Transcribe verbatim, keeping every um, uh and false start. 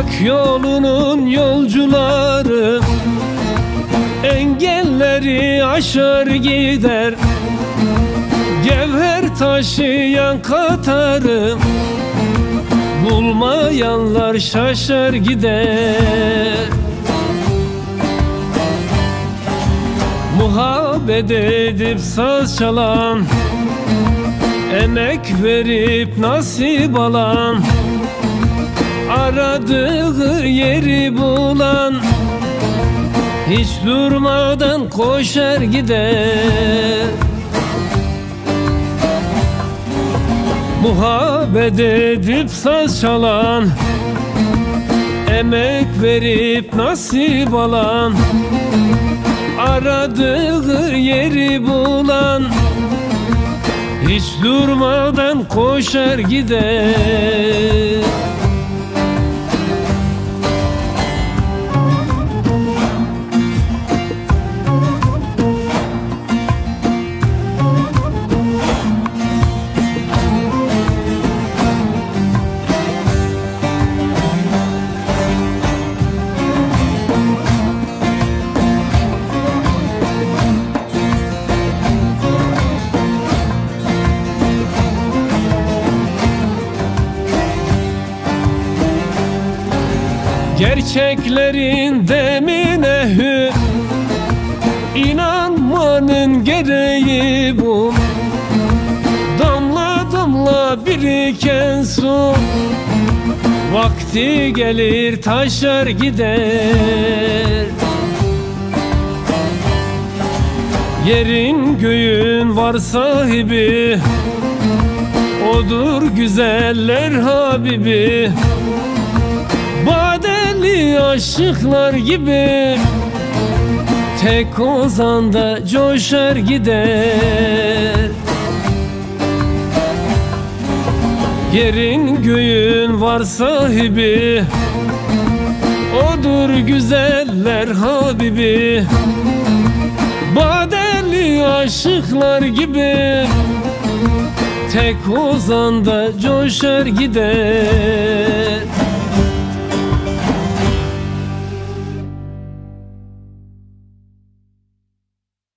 Hak yolunun yolcuları engelleri aşar gider. Gevher taşıyan Katar'ı bulmayanlar şaşar gider. Muhabbet edip saz çalan, emek verip nasip alan, aradığı yeri bulan hiç durmadan koşar gider. Muhabbet edip saz çalan, emek verip nasip alan, aradığı yeri bulan hiç durmadan koşar gider. Gerçeklerin demine hü, inanmanın gereği bu. Damla damla biriken su, vakti gelir taşar gider. Yerin göğün var sahibi, odur güzeller Habibi. Badeli aşıklar gibi tek ozanda coşar gider. Yerin göğün var sahibi, odur güzeller Habibi. Badeli aşıklar gibi tek ozanda coşar gider.